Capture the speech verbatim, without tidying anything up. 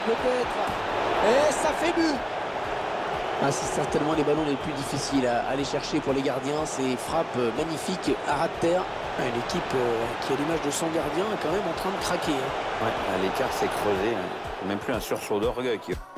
peut-être. Et ça fait but. Ah, c'est certainement les ballons les plus difficiles à aller chercher pour les gardiens. Ces frappes magnifiques à ras de terre. Une équipe qui, à l'image de son gardien, est quand même en train de craquer. Ouais, l'écart s'est creusé. Même plus un sursaut d'orgueil.